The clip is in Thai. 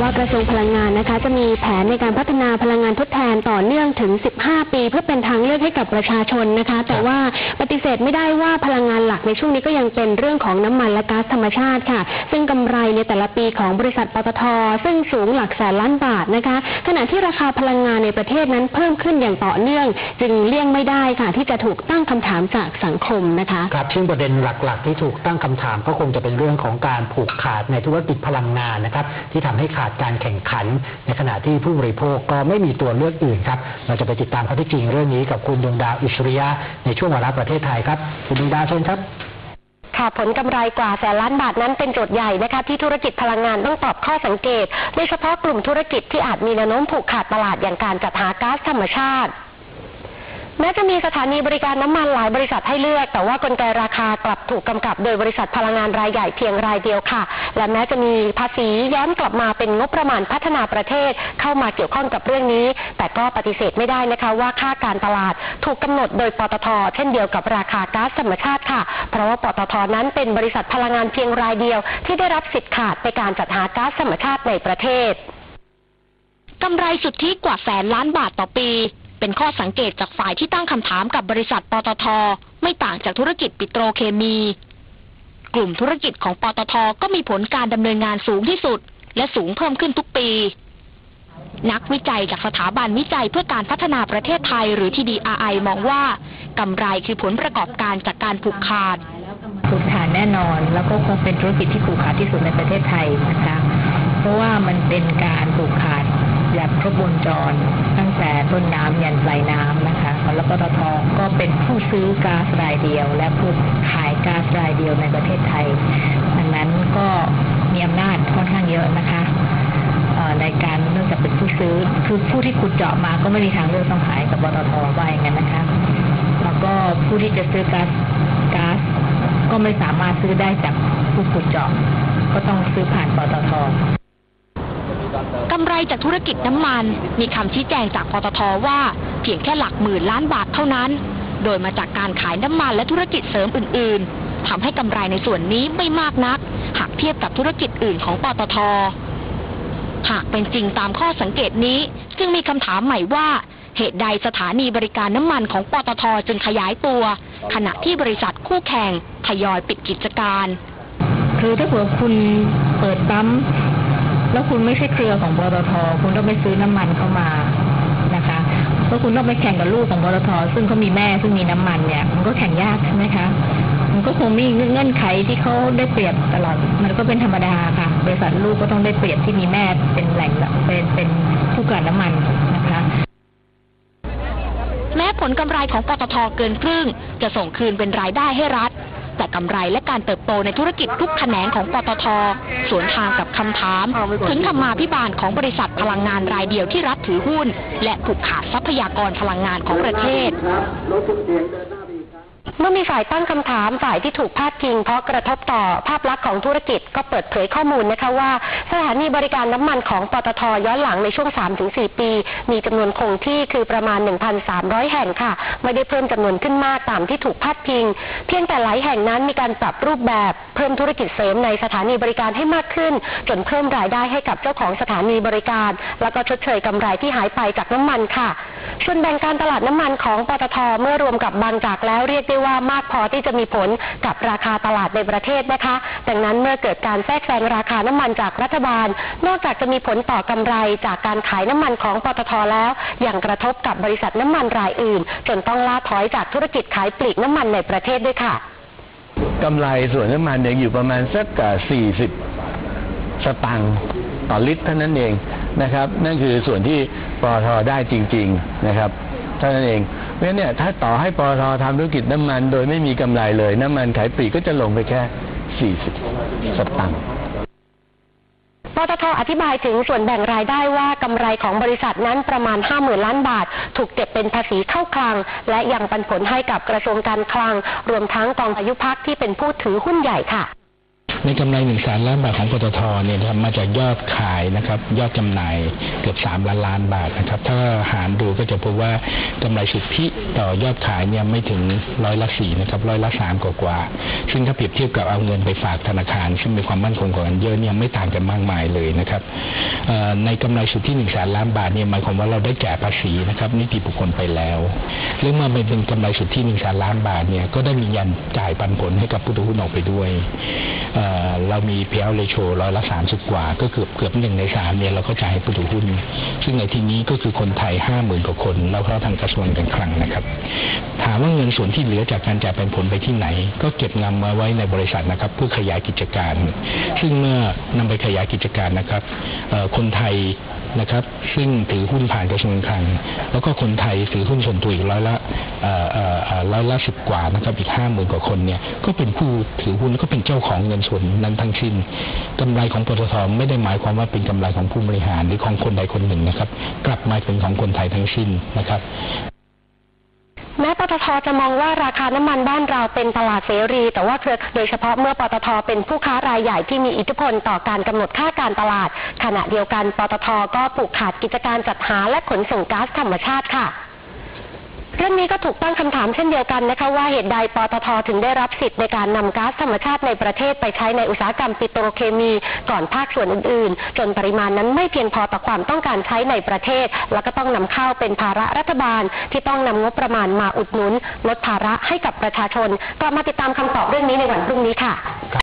ว่ากระทรวงพลังงานนะคะจะมีแผนในการพัฒนาพลังงานทดแทนต่อเนื่องถึง15 ปีเพื่อเป็นทางเลือกให้กับประชาชนนะคะแต่ว่าปฏิเสธไม่ได้ว่าพลังงานหลักในช่วงนี้ก็ยังเป็นเรื่องของน้ำมันและก๊าซธรรมชาติค่ะซึ่งกำไรในแต่ละปีของบริษัทปตท.ซึ่งสูงหลักแสนล้านบาทนะคะขณะที่ราคาพลังงานในประเทศนั้นเพิ่มขึ้นอย่างต่อเนื่องจึงเลี่ยงไม่ได้ค่ะที่จะถูกตั้งคำถามจากสังคมนะคะครับซึ่งประเด็นหลักๆที่ถูกตั้งคำถามก็คงจะเป็นเรื่องของการผูกขาดในธุรกิจพลังงานนะครับที่ทำให้ขาดการแข่งขันในขณะที่ผู้บริโภคก็ไม่มีตัวเลือกอื่นครับเราจะไปติดตามข้อเท็จจริงเรื่องนี้กับคุณดวงดาวอิสริยะในช่วงวาระประเทศไทยครับคุณดวงดาวเชิญครับค่ะผลกำไรกว่าแสนล้านบาทนั้นเป็นโจทย์ใหญ่นะคะที่ธุรกิจพลังงานต้องตอบข้อสังเกตโดยเฉพาะกลุ่มธุรกิจที่อาจมีแนวโน้มผูกขาดตลาดอย่างการจัดหาก๊าซธรรมชาติแม้จะมีสถานีบริการน้ำมันหลายบริษัทให้เลือกแต่ว่ากลไกราคากลับถูกกำกับโดยบริษัทพลังงานรายใหญ่เพียงรายเดียวค่ะและแม้จะมีภาษีย้อนกลับมาเป็นงบประมาณพัฒนาประเทศเข้ามาเกี่ยวข้องกับเรื่องนี้แต่ก็ปฏิเสธไม่ได้นะคะว่าค่าการตลาดถูกกำหนดโดยปตท.เช่นเดียวกับราคาก๊าซธรรมชาติค่ะเพราะว่าปตท.นั้นเป็นบริษัทพลังงานเพียงรายเดียวที่ได้รับสิทธิ์ขาดในการจัดหาก๊าซธรรมชาติในประเทศกำไรสุทธิกว่าแสนล้านบาทต่อปีเป็นข้อสังเกตจากฝ่ายที่ตั้งคำถามกับบริษัทปตท.ไม่ต่างจากธุรกิจปิโตรเคมีกลุ่มธุรกิจของปตท.ก็มีผลการดำเนินงานสูงที่สุดและสูงเพิ่มขึ้นทุกปีนักวิจัยจากสถาบันวิจัยเพื่อการพัฒนาประเทศไทยหรือ TDRI มองว่ากำไรคือผลประกอบการจากการผูกขาดแน่นอนแล้วก็คงเป็นธุรกิจที่ผูกขาดที่สุดในประเทศไทยนะคะเพราะว่ามันเป็นการผูกขาดแบบครบวงจรตั้งแต่ต้นน้ำยันปลายน้ำนะคะแล้วปตท.ก็เป็นผู้ซื้อก๊าซรายเดียวและผู้ขายก๊าซรายเดียวในประเทศไทยดังนั้นก็มีอำนาจค่อนข้างเยอะนะคะในการเนื่องจากเป็นผู้ซื้อคือผู้ที่ขุดเจาะมาก็ไม่มีทางเลือกต้องขายกับปตท.ว่าอย่างนั้นนะคะแล้วก็ผู้ที่จะซื้อก๊าซก็ไม่สามารถซื้อได้จากผู้ขุดเจาะก็ต้องซื้อผ่านปตท. กำไรจากธุรกิจน้ำมันมีคำชี้แจงจากปตท.ว่าเพียงแค่หลักหมื่นล้านบาทเท่านั้นโดยมาจากการขายน้ำมันและธุรกิจเสริมอื่นๆทำให้กำไรในส่วนนี้ไม่มากนักหากเทียบกับธุรกิจอื่นของปตท.หากเป็นจริงตามข้อสังเกตนี้จึงมีคำถามใหม่ว่าเหตุใดสถานีบริการน้ำมันของปตท.จึงขยายตัวขณะที่บริษัทคู่แข่งทยอยปิดกิจการคือถ้าเผื่อคุณเปิดปั๊มแล้วคุณไม่ใช่เครือของปตท.คุณต้องไปซื้อน้ำมันเข้ามานะคะเพราะคุณต้องไปแข่งกับลูกของปตท.ซึ่งเขามีแม่ซึ่งมีน้ำมันเนี่ยมันก็แข่งยากใช่ไหมคะมันก็คงมีเงื่อนไขที่เขาได้เปรียบตลอดมันก็เป็นธรรมดาค่ะบริษัทลูกก็ต้องได้เปรียบที่มีแม่เป็นแหล่งเป็นผู้กลั่นน้ำมันนะคะแม้ผลกำไรของปตท.เกินครึ่งจะส่งคืนเป็นรายได้ให้รัฐแต่กำไรและการเติบโตในธุรกิจทุกแขนงของปตท.สวนทางกับคำถามถึงธรรมาภิบาลของบริษัทพลังงานรายเดียวที่รัฐถือหุ้นและผูกขาดทรัพยากรพลังงานของประเทศเมื่อมีฝ่ายตั้งคำถามฝ่ายที่ถูกพาดพิงเพราะกระทบต่อภาพลักษณ์ของธุรกิจก็เปิดเผยข้อมูลนะคะว่าสถานีบริการน้ำมันของปตท.ย้อนหลังในช่วง 3-4 ปีมีจำนวนคงที่คือประมาณ 1,300 แห่งค่ะไม่ได้เพิ่มจำนวนขึ้นมากตามที่ถูกพาดพิงเพียงแต่หลายแห่งนั้นมีการปรับรูปแบบเพิ่มธุรกิจเสริมในสถานีบริการให้มากขึ้นจนเพิ่มรายได้ให้กับเจ้าของสถานีบริการแล้วก็ชดเชยกำไรที่หายไปจากน้ำมันค่ะส่วนแบ่งการตลาดน้ำมันของปตท.เมื่อรวมกับบางจากแล้วเรียกได้ว่ามากพอที่จะมีผลกับราคาตลาดในประเทศนะคะดังนั้นเมื่อเกิดการแทรกแซงราคาน้ำมันจากรัฐบาลนอกจากจะมีผลต่อกำไรจากการขายน้ำมันของปตท.แล้วยังกระทบกับบริษัทน้ำมันรายอื่นจนต้องล่าถอยจากธุรกิจขายปลีกน้ำมันในประเทศด้วยค่ะกำไรส่วนน้ำมันยังอยู่ประมาณสัก40 สตางค์ต่อลิตรเท่านั้นเองนะครับนั่นคือส่วนที่ปตท.ได้จริงๆนะครับเท่านั้นเองเพราะฉะนั้นเนี่ยถ้าต่อให้ปตท.ทำธุรกิจน้ำมันโดยไม่มีกำไรเลยน้ำมันขายปลีกก็จะลงไปแค่40 สตางค์ปตท.อธิบายถึงส่วนแบ่งรายได้ว่ากำไรของบริษัทนั้นประมาณ 50,000 ล้านบาทถูกเก็บเป็นภาษีเข้าคลังและยังปันผลให้กับกระทรวงการคลังรวมทั้งกองอายุพักที่เป็นผู้ถือหุ้นใหญ่ค่ะในกำไร1 แสนล้านบาทของปตทเนี่ยมาจากยอดขายนะครับยอดจำหน่ายเกือบ3 ล้านบาทนะครับถ้าหารดูก็จะพบว่ากำไรสุทธิต่อยอดขายเนี่ยไม่ถึง4%นะครับ3%กว่าซึ่งถ้าเปรียบเทียบกับเอาเงินไปฝากธนาคารซึ่งมีความมั่นคงของเงินเยอะเนี่ยไม่ต่างกันมากมายเลยนะครับในกำไรสุทธิ1 แสนล้านบาทเนี่ยหมายความว่าเราได้แก่ภาษีนะครับนิติบุคคลไปแล้วเรื่องมาเป็นกำไรสุทธิ1 แสนล้านบาทเนี่ยก็ได้มีการจ่ายปันผลให้กับผู้ถือหุ้นออกไปด้วยเรามี payout ratio 30%กว่าก็เกือบ1 ใน 3เนี่ยเราก็จ่ายให้ผู้ถือหุ้นซึ่งในที่นี้ก็คือคนไทย 50,000 กว่าคนแล้วก็ทางกระทรวงการคลังนะครับถามว่าเงินส่วนที่เหลือจากการจ่ายปันผลไปที่ไหนก็เก็บงำมาไว้ในบริษัทนะครับเพื่อขยายกิจการซึ่งเมื่อนำไปขยายกิจการนะครับคนไทยนะครับซึ่งถือหุ้นผ่านกระทรวงการคลังแล้วก็คนไทยถือหุ้นส่วนตัวอีก10%กว่านะครับอีก 50,000 กว่าคนเนี่ยก็เป็นผู้ถือหุ้นก็เป็นเจ้าของเงินส่วนนั้นทั้งสิ้นกำไรของปตท.ไม่ได้หมายความว่าเป็นกำไรของผู้บริหารหรือของคนใดคนหนึ่งนะครับกลับมาเป็นของคนไทยทั้งสิ้นนะครับแม้ปตท.จะมองว่าราคาน้ำมันบ้านเราเป็นตลาดเสรีแต่ว่าโดยเฉพาะเมื่อปตท.เป็นผู้ค้ารายใหญ่ที่มีอิทธิพลต่อการกำหนดค่าการตลาดขณะเดียวกันปตท.ก็ผูกขาดกิจการจัดหาและขนส่งก๊าซธรรมชาติค่ะเรื่องนี้ก็ถูกตั้งคำถามเช่นเดียวกันนะคะว่าเหตุใดปตท.ถึงได้รับสิทธิ์ในการนำก๊าซธรรมชาติในประเทศไปใช้ในอุตสาหกรรมปิโตรเคมีก่อนภาคส่วนอื่นๆจนปริมาณนั้นไม่เพียงพอต่อความต้องการใช้ในประเทศแล้วก็ต้องนำเข้าเป็นภาระรัฐบาลที่ต้องนำงบประมาณมาอุดหนุนลดภาระให้กับประชาชนกลับมาติดตามคำตอบเรื่องนี้ในวันพรุ่งนี้ค่ะ